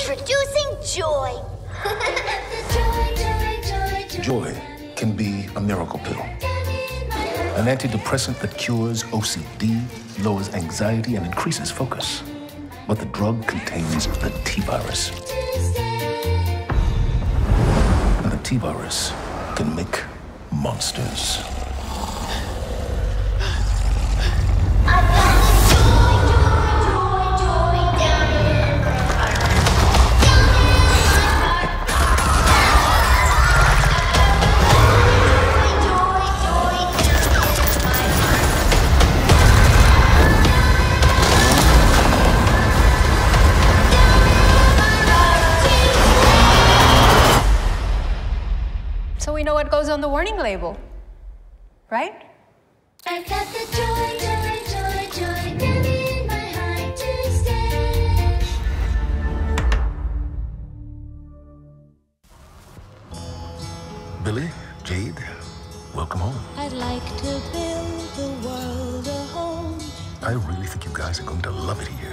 Introducing Joy. Joy can be a miracle pill. An antidepressant that cures OCD, lowers anxiety, and increases focus. But the drug contains the T-virus. And the T-virus can make monsters. So we know what goes on the warning label, right? I got the joy, joy, joy, joy down in my heart to stay. Billy, Jade, welcome home. I'd like to build the world a home. I really think you guys are going to love it here.